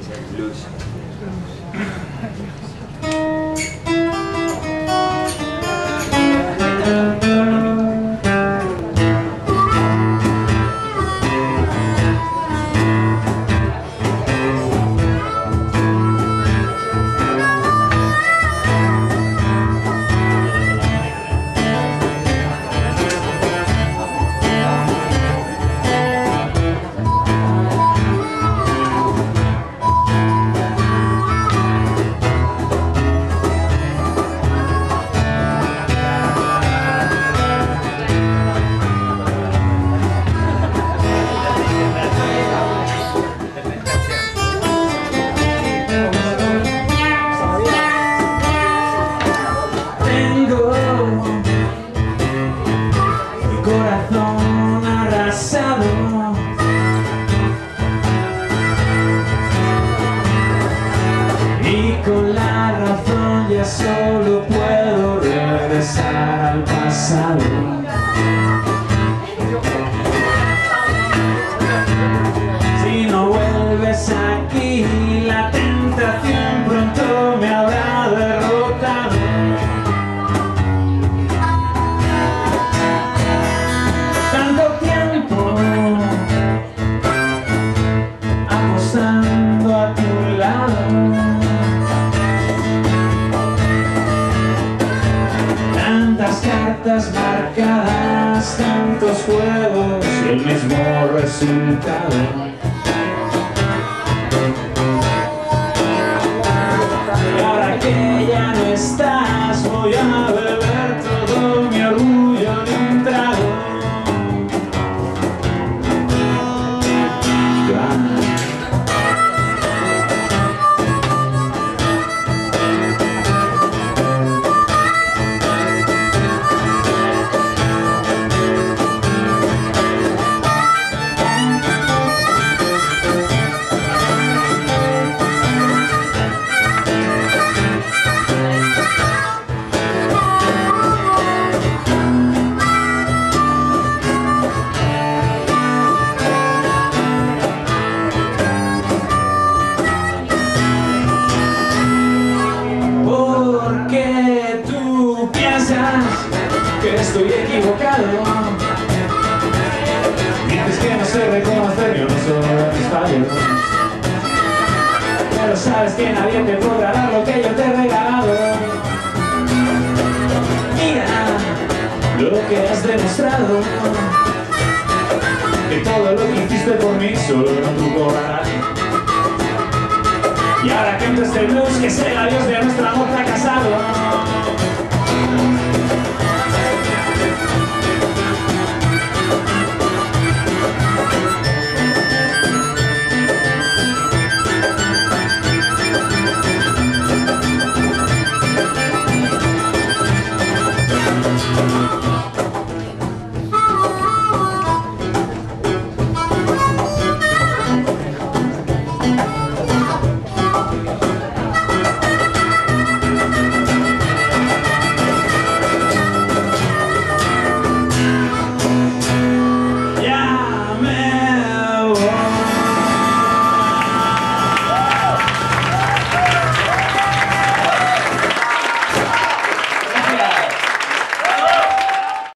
Blues. Corazón arrasado, y con la razón ya solo puedo regresar al pasado. Si no vuelves aquí, la tentación pronto me habrá derrotado. Apostando a tu lado, tantas cartas marcadas, tantos juegos y el mismo resultado. Y ahora que ya no estás, voy a beber todo mi orgullo de un trago. Porque tú piensas que estoy equivocado, dices que no sé reconocer, yo no soy de mis fallos, pero sabes que nadie te podrá dar lo que yo te he regalado. Mira lo que has demostrado, que todo lo que hiciste por mí solo era un truco barato. Y ahora que entra este blues, que es el adiós de nuestro amor fracasado.